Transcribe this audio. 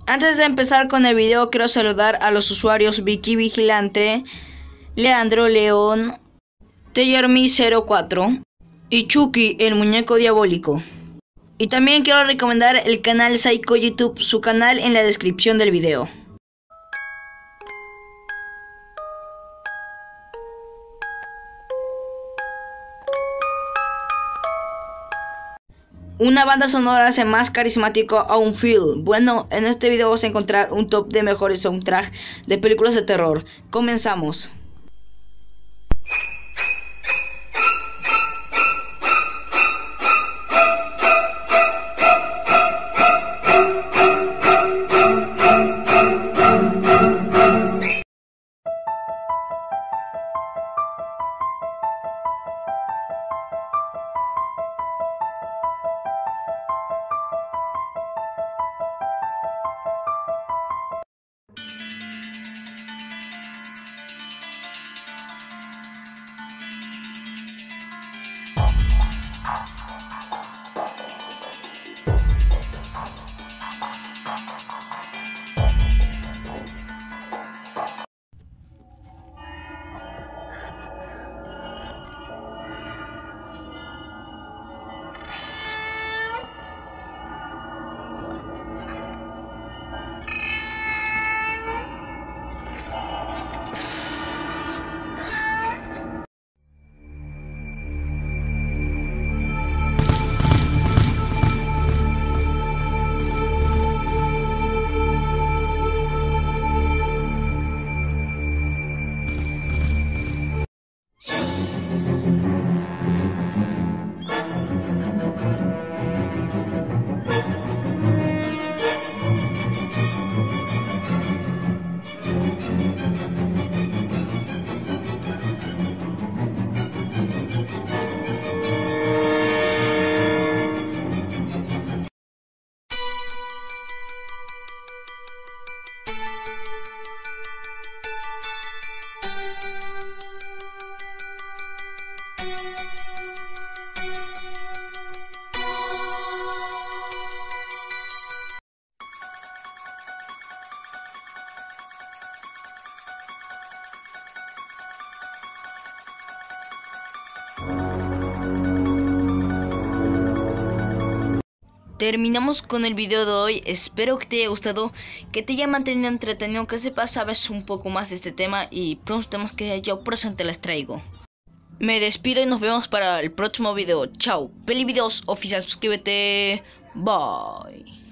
Antes de empezar con el video, quiero saludar a los usuarios Vicky Vigilante, Leandro León, Teyarmi04 y Chucky, el muñeco diabólico. Y también quiero recomendar el canal Psycho YouTube, su canal en la descripción del video. Una banda sonora hace más carismático a un film. Bueno, en este video vas a encontrar un top de mejores soundtracks de películas de terror. Comenzamos. Terminamos con el video de hoy. Espero que te haya gustado, que te haya mantenido entretenido, que sepas, sabes un poco más de este tema y pronto temas que yo por eso te las traigo. Me despido y nos vemos para el próximo video. Chao. Peli Videos Oficial, suscríbete. Bye.